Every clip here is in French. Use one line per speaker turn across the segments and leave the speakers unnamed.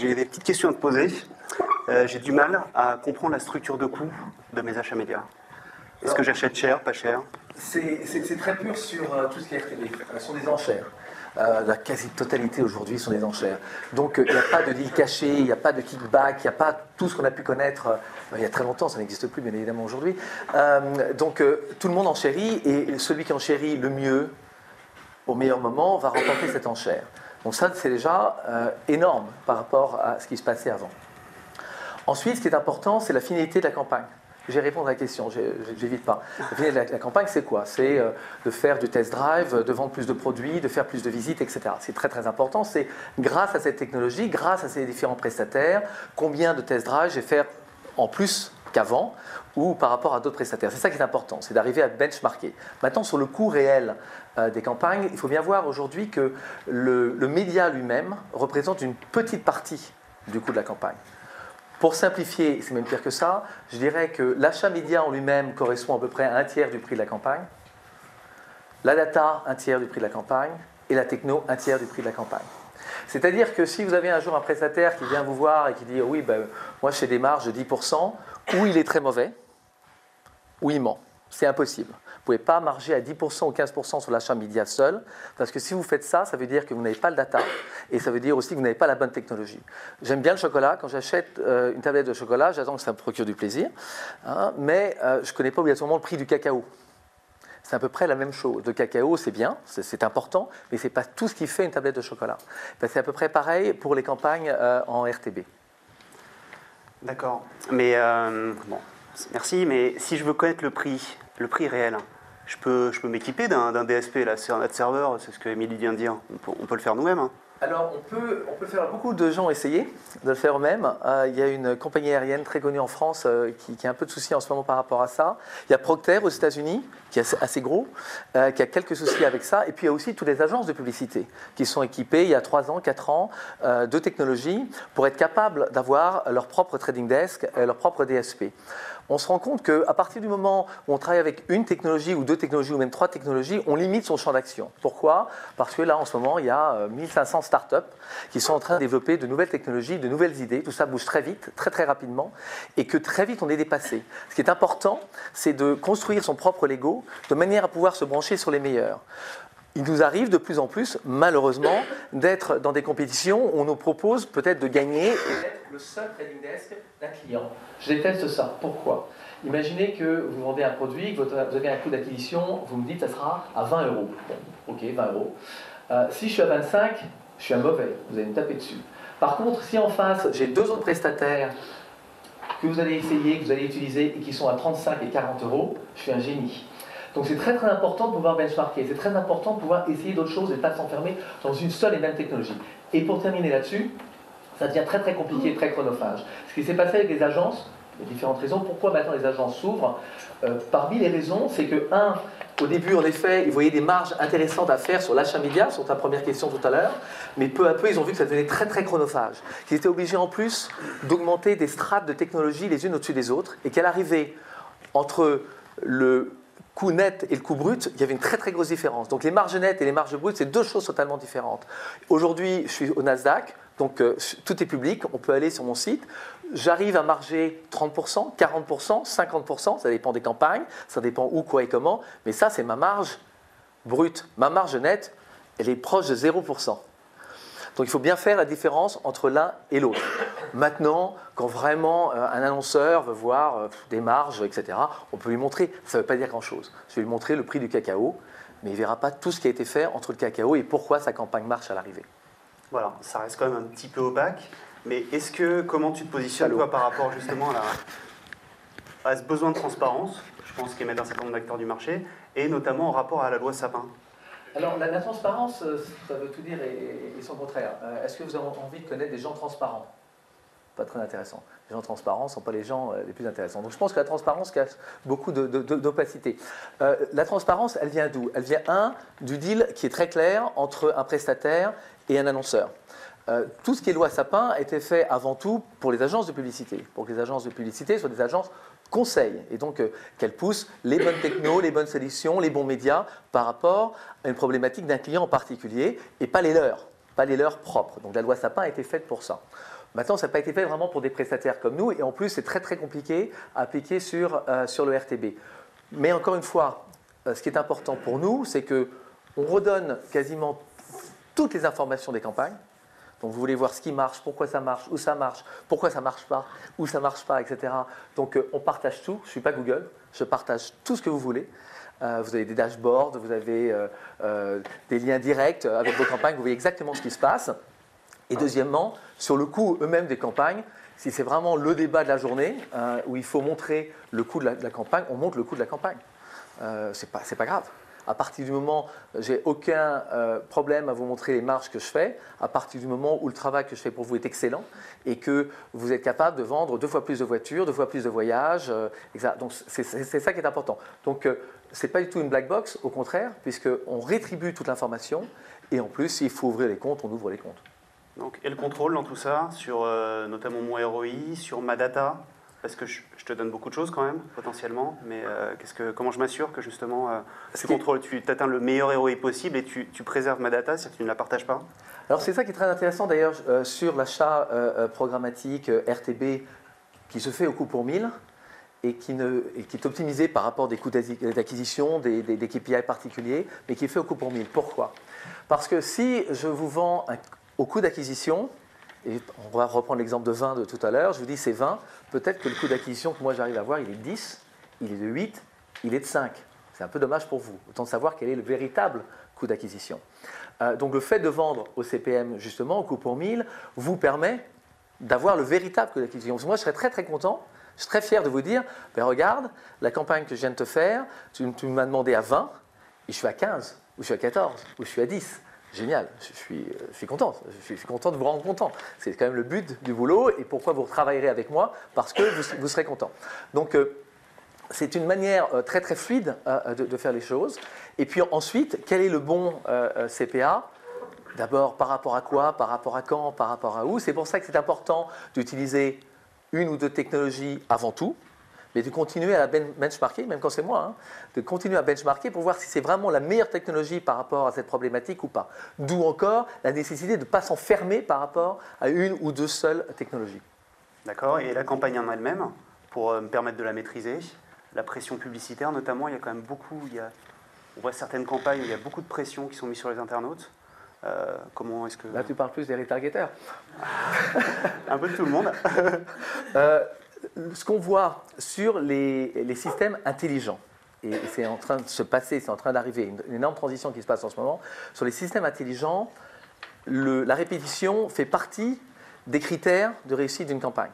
j'ai des petites questions à te poser. J'ai du mal à comprendre la structure de coût de mes achats médias. Est-ce que j'achète cher, pas cher?
C'est très pur sur tout ce qui est RTB. Ce sont des enchères. La quasi-totalité aujourd'hui sont des enchères. Donc il n'y a pas de deal caché, il n'y a pas de kickback, il n'y a pas tout ce qu'on a pu connaître il y a très longtemps, ça n'existe plus bien évidemment aujourd'hui. Donc tout le monde enchérit et celui qui enchérit le mieux, au meilleur moment, va remporter cette enchère. Donc ça c'est déjà énorme par rapport à ce qui se passait avant. Ensuite, ce qui est important, c'est la finalité de la campagne. Je vais répondre à la question, j'évite pas. La finalité de la campagne, c'est quoi? C'est de faire du test drive, de vendre plus de produits, de faire plus de visites, etc. C'est très très important. C'est grâce à cette technologie, grâce à ces différents prestataires, combien de test drive je vais faire en plus qu'avant ou par rapport à d'autres prestataires. C'est ça qui est important, c'est d'arriver à benchmarker. Maintenant, sur le coût réel des campagnes, il faut bien voir aujourd'hui que le média lui-même représente une petite partie du coût de la campagne. Pour simplifier, c'est même pire que ça, je dirais que l'achat média en lui-même correspond à peu près à un tiers du prix de la campagne, la data, un tiers du prix de la campagne, et la techno, un tiers du prix de la campagne. C'est-à-dire que si vous avez un jour un prestataire qui vient vous voir et qui dit « Oui, ben, moi je fais des marges de 10%, ou il est très mauvais, ou il ment. C'est impossible. Vous ne pouvez pas marger à 10% ou 15% sur l'achat média seul, parce que si vous faites ça, ça veut dire que vous n'avez pas le data, et ça veut dire aussi que vous n'avez pas la bonne technologie. J'aime bien le chocolat. Quand j'achète une tablette de chocolat, j'attends que ça me procure du plaisir, hein, mais je ne connais pas obligatoirement le prix du cacao. C'est à peu près la même chose. Le cacao, c'est bien, c'est important, mais ce n'est pas tout ce qui fait une tablette de chocolat. Ben, c'est à peu près pareil pour les campagnes en RTB.
D'accord. Mais, bon, merci, mais si je veux connaître le prix réel, je peux m'équiper d'un DSP, là, c'est un ad server, c'est ce que Émilie vient de dire. On peut le faire nous-mêmes, hein.
Alors, on peut le faire. Beaucoup de gens ont essayé de le faire eux-mêmes. Il y a une compagnie aérienne très connue en France qui a un peu de soucis en ce moment par rapport à ça. Il y a Procter aux États-Unis, qui est assez gros, qui a quelques soucis avec ça. Et puis, il y a aussi toutes les agences de publicité qui sont équipées, il y a 3 ans, 4 ans, de technologies pour être capables d'avoir leur propre trading desk, leur propre DSP. On se rend compte qu'à partir du moment où on travaille avec une technologie ou 2 technologies ou même 3 technologies, on limite son champ d'action. Pourquoi? Parce que là, en ce moment, il y a 1500 startups qui sont en train de développer de nouvelles technologies, de nouvelles idées. Tout ça bouge très vite, très très rapidement, et que très vite on est dépassé. Ce qui est important, c'est de construire son propre Lego de manière à pouvoir se brancher sur les meilleurs. Il nous arrive de plus en plus, malheureusement, d'être dans des compétitions où on nous propose peut-être de gagner et d'être le seul trading desk d'un client. Je déteste ça. Pourquoi? Imaginez que vous vendez un produit, que vous avez un coût d'acquisition, vous me dites que ça sera à 20 euros. Bon, ok, 20 euros. Si je suis à 25, je suis un mauvais, vous allez me taper dessus. Par contre, si en face, j'ai 2 autres prestataires que vous allez essayer, que vous allez utiliser et qui sont à 35 et 40 euros, je suis un génie. Donc c'est très très important de pouvoir benchmarker, c'est très important de pouvoir essayer d'autres choses et de ne pas s'enfermer dans une seule et même technologie. Et pour terminer là-dessus, ça devient très très compliqué et très chronophage. Ce qui s'est passé avec les agences, il y a différentes raisons. Pourquoi maintenant les agences s'ouvrent? Parmi les raisons, c'est que, au début, en effet, ils voyaient des marges intéressantes à faire sur l'achat média, sur ta première question tout à l'heure, mais peu à peu, ils ont vu que ça devenait très très chronophage. Qu'ils étaient obligés en plus d'augmenter des strates de technologie les unes au-dessus des autres, et qu'à l'arrivée, entre le coût net et le coût brut, il y avait une très très grosse différence. Donc les marges nettes et les marges brutes, c'est 2 choses totalement différentes. Aujourd'hui, je suis au Nasdaq, donc tout est public, on peut aller sur mon site. J'arrive à marger 30%, 40%, 50%, ça dépend des campagnes, ça dépend où, quoi et comment, mais ça c'est ma marge brute. Ma marge nette, elle est proche de 0%. Donc il faut bien faire la différence entre l'un et l'autre. Maintenant, quand vraiment un annonceur veut voir des marges, etc., on peut lui montrer, ça ne veut pas dire grand-chose. Je vais lui montrer le prix du cacao, mais il ne verra pas tout ce qui a été fait entre le cacao et pourquoi sa campagne marche à l'arrivée.
Voilà, ça reste quand même un petit peu opaque, mais comment tu te positionnes toi, par rapport justement à ce besoin de transparence, je pense qu'émettent un certain nombre d'acteurs du marché, et notamment en rapport à la loi Sapin?
Alors, la transparence, ça veut tout dire et son contraire. Est-ce que vous avez envie de connaître des gens transparents? Pas très intéressant. Les gens transparents ne sont pas les gens les plus intéressants. Donc je pense que la transparence cache beaucoup d'opacité. La transparence, elle vient d'où? Elle vient, du deal qui est très clair entre un prestataire et un annonceur. Tout ce qui est loi Sapin a été fait avant tout pour les agences de publicité. Pour que les agences de publicité soient des agences conseil, et donc qu'elles poussent les bonnes technos, les bonnes solutions, les bons médias par rapport à une problématique d'un client en particulier et pas les leurs propres. Donc la loi Sapin a été faite pour ça. Maintenant, ça n'a pas été fait vraiment pour des prestataires comme nous, et en plus, c'est très très compliqué à appliquer sur le RTB. Mais encore une fois, ce qui est important pour nous, c'est qu'on redonne quasiment toutes les informations des campagnes. Donc vous voulez voir ce qui marche, pourquoi ça marche, où ça marche, pourquoi ça ne marche pas, où ça ne marche pas, etc. Donc on partage tout. Je ne suis pas Google, je partage tout ce que vous voulez. Vous avez des dashboards, vous avez des liens directs avec vos campagnes, vous voyez exactement ce qui se passe. Et deuxièmement, sur le coût eux-mêmes des campagnes, si c'est vraiment le débat de la journée, où il faut montrer le coût de la campagne, on montre le coût de la campagne. C'est pas grave. À partir du moment, j'ai aucun problème à vous montrer les marges que je fais, à partir du moment où le travail que je fais pour vous est excellent et que vous êtes capable de vendre 2 fois plus de voitures, 2 fois plus de voyages, etc. Donc c'est ça qui est important. Donc ce n'est pas du tout une black box, au contraire, puisqu'on rétribue toute l'information et en plus, s'il faut ouvrir les comptes, on ouvre les comptes.
Donc, et le contrôle dans tout ça, sur notamment mon ROI, sur ma data, parce que je te donne beaucoup de choses quand même, potentiellement, mais comment je m'assure que justement, ce contrôle, tu atteins le meilleur ROI possible et tu préserves ma data, c'est-à-dire que tu ne la partages pas?
Alors c'est ça qui est très intéressant d'ailleurs sur l'achat programmatique RTB qui se fait au coût pour 1000 et qui est optimisé par rapport des coûts d'acquisition, des KPI particuliers, mais qui est fait au coût pour 1000. Pourquoi? Parce que si je vous vends au coût d'acquisition, et on va reprendre l'exemple de 20 de tout à l'heure, je vous dis c'est 20, peut-être que le coût d'acquisition que moi j'arrive à avoir, il est de 10, il est de 8, il est de 5. C'est un peu dommage pour vous. Autant savoir quel est le véritable coût d'acquisition. Donc le fait de vendre au CPM, justement, au coût pour 1000, vous permet d'avoir le véritable coût d'acquisition. Moi, je serais très très content, je suis très fier de vous dire, ben regarde, la campagne que je viens de te faire, tu m'as demandé à 20, et je suis à 15, ou je suis à 14, ou je suis à 10. Génial, je suis content, je suis content de vous rendre content. C'est quand même le but du boulot et pourquoi vous travaillerez avec moi, parce que vous serez content. Donc c'est une manière très très fluide de faire les choses. Et puis ensuite, quel est le bon CPA? D'abord, par rapport à quoi, par rapport à quand, par rapport à où? C'est pour ça que c'est important d'utiliser une ou deux technologies avant tout, mais de continuer à la benchmarker, même quand c'est moi, de continuer à benchmarker pour voir si c'est vraiment la meilleure technologie par rapport à cette problématique ou pas. D'où encore la nécessité de ne pas s'enfermer par rapport à une ou deux seules technologies.
D'accord, et la campagne en elle-même, pour me permettre de la maîtriser, la pression publicitaire notamment, il y a quand même beaucoup, on voit certaines campagnes où il y a beaucoup de pression qui sont mises sur les internautes. Comment est-ce que...
Là, tu parles plus des retargeteurs.
Un peu de tout le monde.
Ce qu'on voit sur les systèmes intelligents, et c'est en train de se passer, c'est en train d'arriver, une énorme transition qui se passe en ce moment, sur les systèmes intelligents, la répétition fait partie des critères de réussite d'une campagne.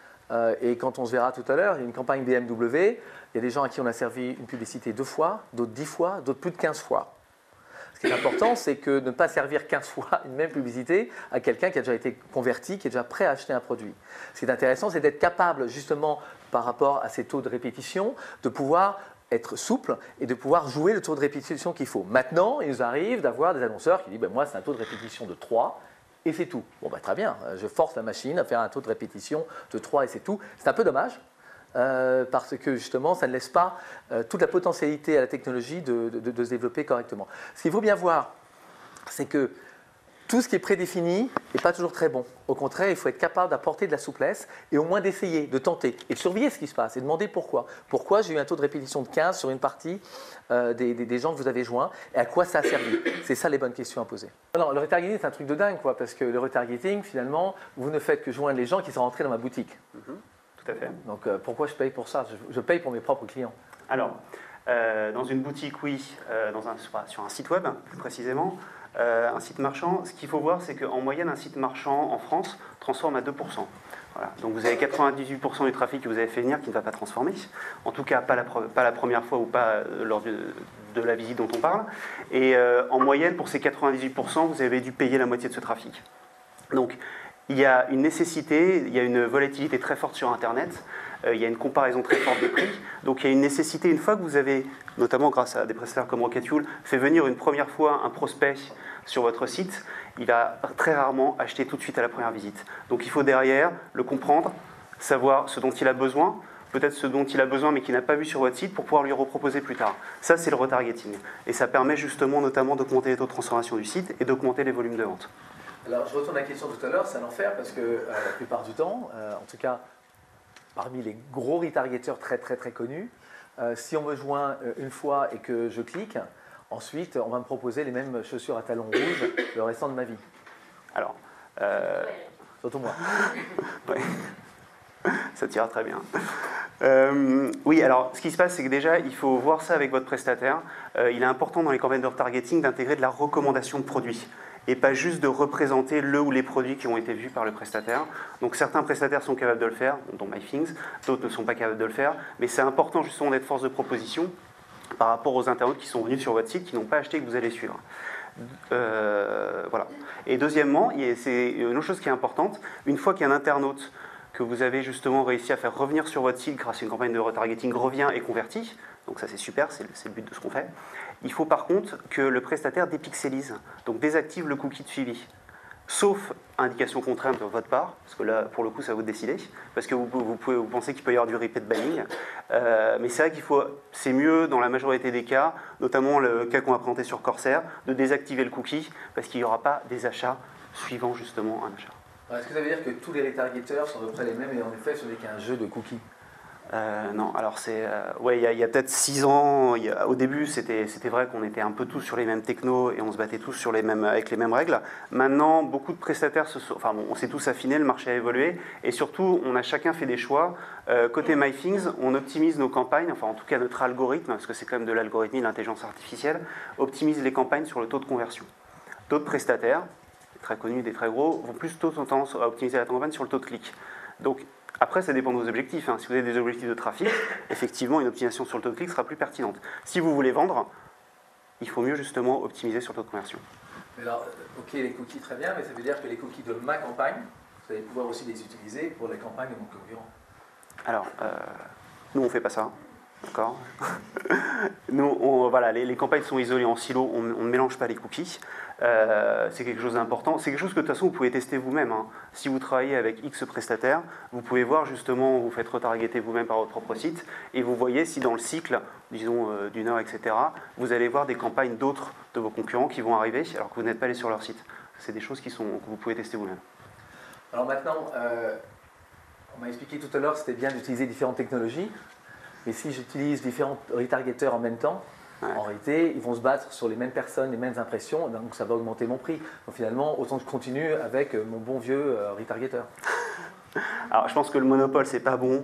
Et quand on se verra tout à l'heure, il y a une campagne BMW, il y a des gens à qui on a servi une publicité 2 fois, d'autres 10 fois, d'autres plus de 15 fois. Ce qui est important, c'est que de ne pas servir 15 fois une même publicité à quelqu'un qui a déjà été converti, qui est déjà prêt à acheter un produit. Ce qui est intéressant, c'est d'être capable, justement, par rapport à ces taux de répétition, de pouvoir être souple et de pouvoir jouer le taux de répétition qu'il faut. Maintenant, il nous arrive d'avoir des annonceurs qui disent ben, « moi, c'est un taux de répétition de 3 et c'est tout ». Bon, ben, très bien, je force la machine à faire un taux de répétition de 3 et c'est tout. C'est un peu dommage. Parce que justement, ça ne laisse pas toute la potentialité à la technologie de se développer correctement. Ce qu'il faut bien voir, c'est que tout ce qui est prédéfini n'est pas toujours très bon. Au contraire, il faut être capable d'apporter de la souplesse et au moins d'essayer, de tenter et de surveiller ce qui se passe et demander pourquoi. Pourquoi j'ai eu un taux de répétition de 15 sur une partie des gens que vous avez joints et à quoi ça a servi? C'est ça les bonnes questions à poser. Non, le retargeting, c'est un truc de dingue, quoi, parce que le retargeting, finalement, vous ne faites que joindre les gens qui sont rentrés dans ma boutique.
Tout à fait.
Donc pourquoi je paye pour ça? Je paye pour mes propres clients.
Alors, dans une boutique, oui, sur un site web, plus précisément, un site marchand, ce qu'il faut voir, c'est qu'en moyenne, un site marchand en France transforme à 2%. Voilà. Donc vous avez 98% du trafic que vous avez fait venir qui ne va pas transformer. En tout cas, pas la première fois ou pas lors de la visite dont on parle. Et en moyenne, pour ces 98%, vous avez dû payer la moitié de ce trafic. Donc, il y a une nécessité, il y a une volatilité très forte sur Internet, il y a une comparaison très forte des prix. Donc il y a une nécessité, une fois que vous avez, notamment grâce à des prestataires comme Rocket Fuel, fait venir une première fois un prospect sur votre site, il va très rarement acheter tout de suite à la première visite. Donc il faut derrière le comprendre, savoir ce dont il a besoin, peut-être ce dont il a besoin mais qu'il n'a pas vu sur votre site pour pouvoir lui reproposer plus tard. Ça, c'est le retargeting. Et ça permet justement notamment d'augmenter les taux de transformation du site et d'augmenter les volumes de vente.
Alors, je retourne à la question tout à l'heure, c'est un enfer parce que la plupart du temps, en tout cas, parmi les gros retargeteurs très connus, si on me joint une fois et que je clique, ensuite, on va me proposer les mêmes chaussures à talons rouges le restant de ma vie.
Alors,
surtout moi.
ouais. Ça t'ira très bien. Oui, alors ce qui se passe, c'est que déjà, il faut voir ça avec votre prestataire. Il est important dans les campagnes de retargeting d'intégrer de la recommandation de produits et pas juste de représenter le ou les produits qui ont été vus par le prestataire. Donc certains prestataires sont capables de le faire, dont MyThings, d'autres ne sont pas capables de le faire, mais c'est important justement d'être force de proposition par rapport aux internautes qui sont venus sur votre site, qui n'ont pas acheté, que vous allez suivre. Voilà. Et deuxièmement, c'est une autre chose qui est importante, une fois qu'un internaute que vous avez justement réussi à faire revenir sur votre site grâce à une campagne de retargeting revient et convertit, donc ça c'est super, c'est le but de ce qu'on fait. Il faut par contre que le prestataire dépixélise, donc désactive le cookie de suivi. Sauf indication contrainte de votre part, parce que là pour le coup ça va vous décider, parce que vous pensez qu'il peut y avoir du repeat banning, mais c'est vrai c'est mieux dans la majorité des cas, notamment le cas qu'on va présenter sur Corsair, de désactiver le cookie, parce qu'il n'y aura pas des achats suivant justement un achat.
Est-ce que ça veut dire que tous les retargeteurs sont à peu près les mêmes et en effet ce n'est qu'un jeu de cookies?
Non, alors il y a peut-être 6 ans, au début c'était vrai qu'on était un peu tous sur les mêmes technos et on se battait tous avec les mêmes règles. Maintenant, beaucoup de prestataires on s'est tous affinés, le marché a évolué et surtout on a chacun fait des choix. Côté MyThings, on optimise nos campagnes, enfin en tout cas notre algorithme, parce que c'est quand même de l'algorithmie, de l'intelligence artificielle, optimise les campagnes sur le taux de conversion. D'autres prestataires, très connus, des très gros, vont plutôt tendance à optimiser la campagne sur le taux de clic. Donc après, ça dépend de vos objectifs. Si vous avez des objectifs de trafic, effectivement, une optimisation sur le taux de clic sera plus pertinente. Si vous voulez vendre, il faut mieux justement optimiser sur le taux de conversion.
Alors, ok, les cookies, très bien, mais ça veut dire que les cookies de ma campagne, vous allez pouvoir aussi les utiliser pour les campagnes de mon concurrent.
Alors, nous, on ne fait pas ça. D'accord. Nous, les campagnes sont isolées en silo, on ne mélange pas les cookies. C'est quelque chose d'important. C'est quelque chose que de toute façon vous pouvez tester vous-même. Si vous travaillez avec X prestataires, vous pouvez voir justement, vous faites retargeter vous-même par votre propre site et vous voyez si dans le cycle, disons d'une heure, etc., vous allez voir des campagnes d'autres de vos concurrents qui vont arriver alors que vous n'êtes pas allé sur leur site. C'est des choses que vous pouvez tester vous-même.
Alors maintenant, on m'a expliqué tout à l'heure que c'était bien d'utiliser différentes technologies. Mais si j'utilise différents retargeteurs en même temps, en réalité, ils vont se battre sur les mêmes personnes, les mêmes impressions, donc ça va augmenter mon prix. Donc finalement, autant que je continue avec mon bon vieux retargeteur.
Alors je pense que le monopole, c'est pas bon.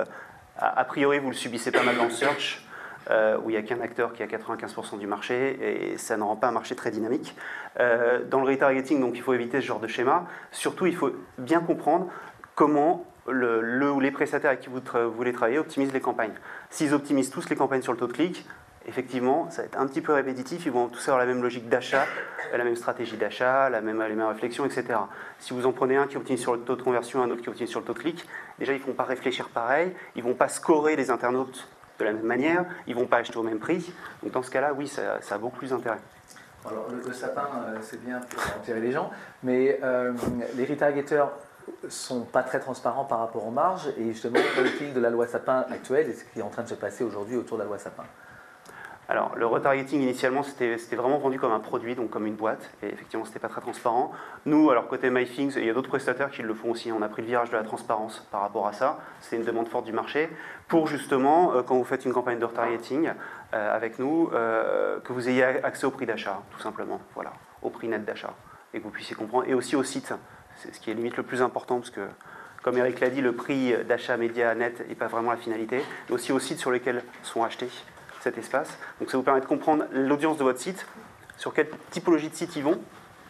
A priori, vous le subissez pas mal dans le search, où il n'y a qu'un acteur qui a 95% du marché, et ça ne rend pas un marché très dynamique. Dans le retargeting, donc, il faut éviter ce genre de schéma. Surtout, il faut bien comprendre comment le ou les prestataires avec qui vous voulez travailler optimisent les campagnes. S'ils optimisent tous les campagnes sur le taux de clic, effectivement, ça va être un petit peu répétitif, ils vont tous avoir la même logique d'achat, la même stratégie d'achat, les mêmes réflexions, etc. Si vous en prenez un qui optimise sur le taux de conversion, un autre qui optimise sur le taux de clic, déjà ils ne vont pas réfléchir pareil, ils ne vont pas scorer les internautes de la même manière, ils ne vont pas acheter au même prix. Donc dans ce cas-là, oui, ça a beaucoup plus d'intérêt.
Alors le sapin, c'est bien pour enterrer les gens, mais les retargeteurs sont pas très transparents par rapport aux marges, et justement, qu'en est-il de la loi Sapin actuelle et ce qui est en train de se passer aujourd'hui autour de la loi Sapin?
Alors, le retargeting, initialement, c'était vraiment vendu comme un produit, donc comme une boîte, et effectivement, c'était pas très transparent. Nous, alors côté MyThings, il y a d'autres prestataires qui le font aussi, on a pris le virage de la transparence par rapport à ça, c'est une demande forte du marché, pour justement, quand vous faites une campagne de retargeting avec nous, que vous ayez accès au prix d'achat, tout simplement, voilà, au prix net d'achat, et que vous puissiez comprendre, et aussi au site, c'est ce qui est limite le plus important, parce que, comme Eric l'a dit, le prix d'achat média net n'est pas vraiment la finalité, mais aussi aux sites sur lesquels sont achetés cet espace. Donc ça vous permet de comprendre l'audience de votre site, sur quelle typologie de site ils vont,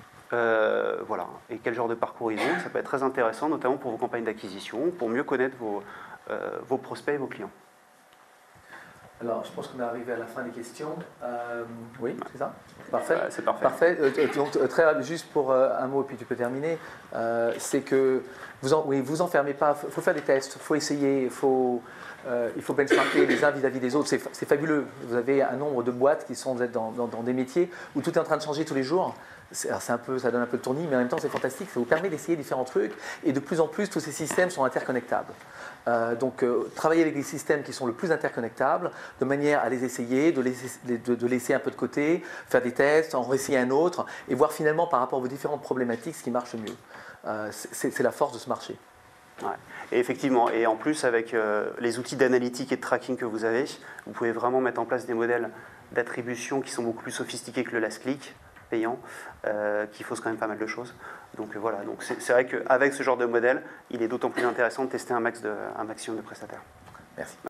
voilà, et quel genre de parcours ils ont. Ça peut être très intéressant, notamment pour vos campagnes d'acquisition, pour mieux connaître vos prospects et vos clients.
Alors, je pense qu'on est arrivé à la fin des questions. Oui, c'est ça? Parfait.
C'est parfait.
Parfait. Donc, très rapide, juste pour un mot, et puis tu peux terminer. C'est que vous enfermez pas. Il faut faire des tests, il faut essayer, il faut benchmarker les uns vis-à-vis des autres. C'est fabuleux. Vous avez un nombre de boîtes qui sont dans des métiers où tout est en train de changer tous les jours. ça donne un peu de tournis, mais en même temps c'est fantastique, ça vous permet d'essayer différents trucs, et de plus en plus tous ces systèmes sont interconnectables. Donc travailler avec des systèmes qui sont le plus interconnectables, de manière à les essayer, de laisser un peu de côté, faire des tests, en réessayer un autre, et voir finalement par rapport à vos différentes problématiques ce qui marche le mieux. C'est la force de ce marché.
Ouais. Et effectivement, et en plus avec les outils d'analytique et de tracking que vous avez, vous pouvez vraiment mettre en place des modèles d'attribution qui sont beaucoup plus sophistiqués que le last click payant, qui fausse quand même pas mal de choses. Donc voilà, donc c'est vrai qu'avec ce genre de modèle, il est d'autant plus intéressant de tester un maximum de prestataires.
Merci.